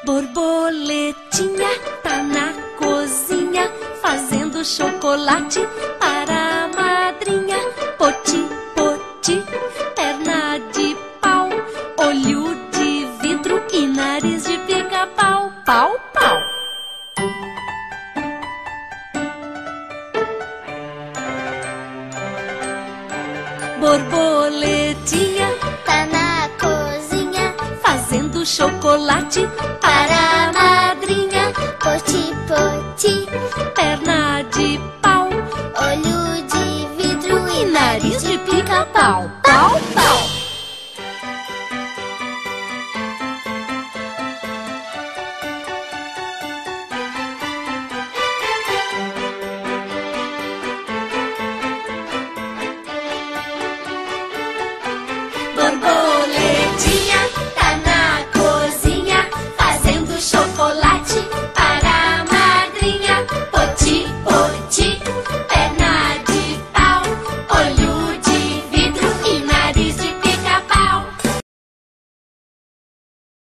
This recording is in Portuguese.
Borboletinha tá na cozinha fazendo chocolate para a madrinha. Poti, poti, perna de pau, olho de vidro e nariz de pica-pau. Pau, pau. Borboletinha Tá na cozinha fazendo chocolate para a madrinha. Poti, poti, Perna de pau olho de vidro e nariz de pica-pau. Pau, pau.